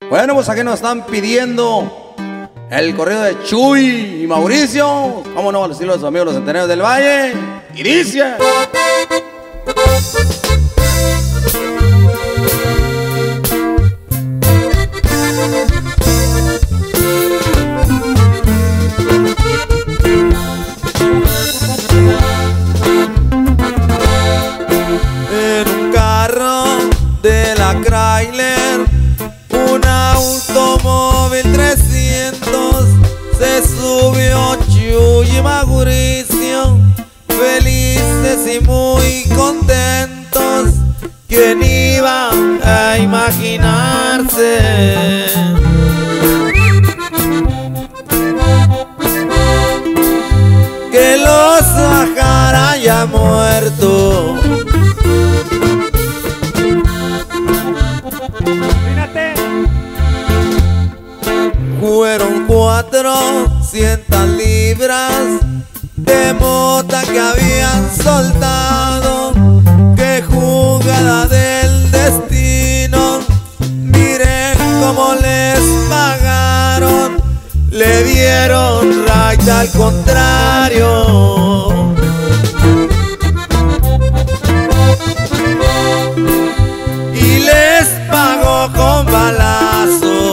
Bueno, pues aquí nos están pidiendo el corrido de Chuy y Mauricio. ¿Cómo no? Al estilo de sus amigos los Centenarios del Valle. Y dice... En un carro de la Chrysler, un automóvil 300, se subió Chuy y Mauricio, felices y muy contentos. ¿Quién iba a imaginarse que los bajara ya muerto? Fueron 400 libras de mota que habían soltado. ¡Qué jugada del destino! Miren cómo les pagaron. Le dieron raya al contrario. Y les pagó con balazo.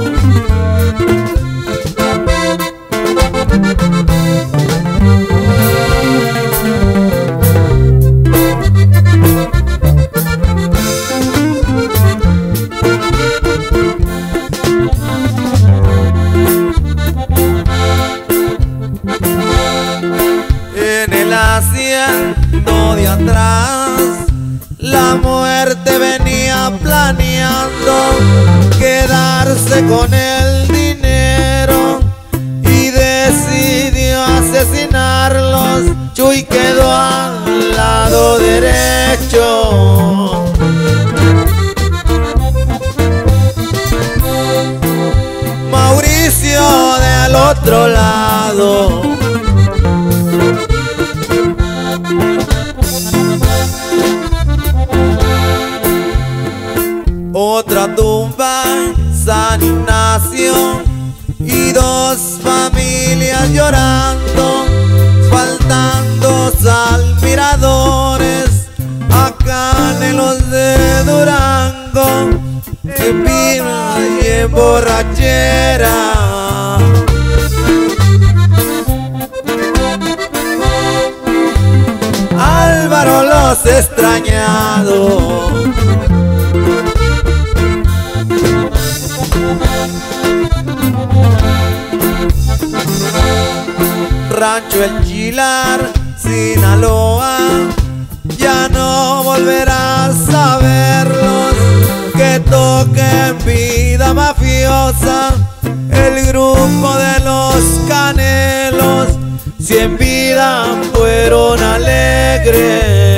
En el asiento de atrás, la muerte venía planeando quedarse con el dinero y decidió asesinarlos. Chuy quedó al lado derecho. Mauricio del otro lado. Otra tumba en San Ignacio y 2 familias llorando, faltando salmiradores acá en los de Durango, en vino y en borrachera. Álvaro los extrañados. Rancho El Chilar, Sinaloa, ya no volverás a verlos. Que toquen vida mafiosa el grupo de los Canelos. Si en vida fueron alegres,